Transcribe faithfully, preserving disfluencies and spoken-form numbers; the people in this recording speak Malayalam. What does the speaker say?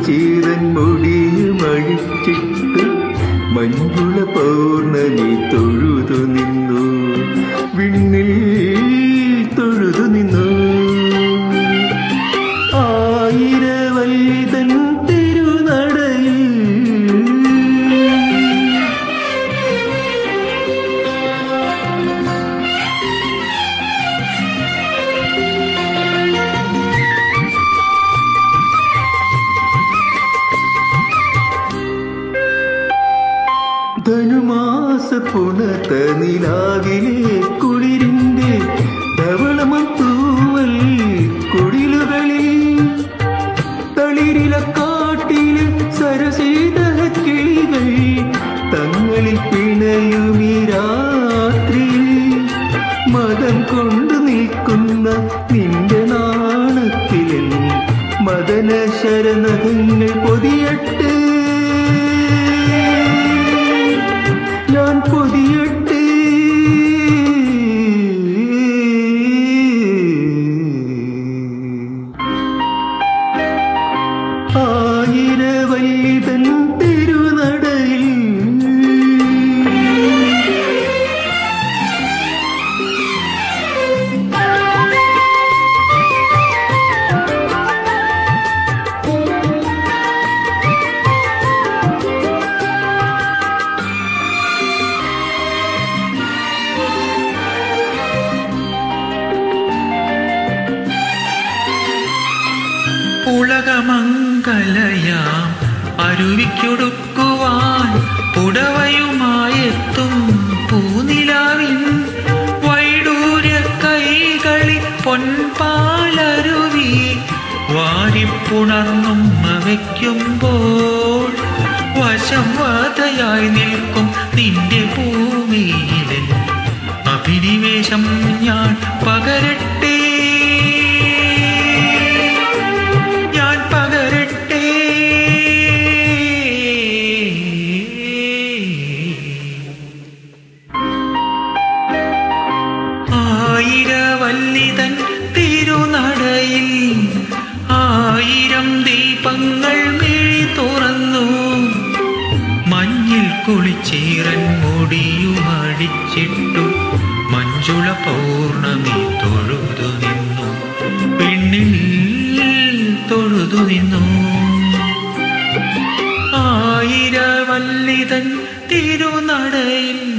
കുളിച്ചീരൻ മുടിയും അഴിച്ചിട്ടു മഞ്ജുള പൗർണമി തൊഴുതു നിന്നു, വിണ്ണിൽ തൊഴുതു നിന്നു. ആയിരവല്ലിതൻ തിരുനടയിൽ ധനുമാസ പുണർത്ത നിലാവിലെ കുളിരിന്റെ ധവളമത്തൂവൽ കുടിലുകളിൽ തളിരിലക്കാട്ടിലെ സരസീത കിളികൾ തങ്ങളിൽ പിണയുമീ രാത്രിയിൽ മതം കൊണ്ടു നിൽക്കുന്ന നിന്റെ നാണത്തിലും മദന ശരനഖങ്ങൾ പൊതിയട്ടെ, ഞാൻ പൊതിയട്ടെ. ആയിരവല്ലിതൻ തിരുനടയിൽ ഉലകമംഗലയാം അരുവിക്കൊടുക്കുവാൻ പുടവയുമായെത്തും പൂനിലാവിൻ വൈഡൂര്യ കൈകളിൽ പൊൻപാലരുവി വാരിപ്പുണർന്നും വയ്ക്കുമ്പോൾ വശം വാതയായി നിൽക്കും നിന്റെ ഭൂമിയിലെ അഭിനിവേശം ഞാൻ പകരട്ടെ, ഞാൻ പകരട്ടെ. ആയിരവല്ലിതൻ തിരുനടയിൽ ആയിരം ദീപങ്ങൾ മിഴി തുറന്നു, മഞ്ഞിൽ കുളിച്ചീരൻ മുടിയുമടിച്ചിട്ടു മഞ്ജുള പൗർണമി തൊഴുതു നിന്നു, പിന്നിൽ തൊഴുതു നിന്നു. ആയിരവല്ലിതൻ തിരുനടയിൽ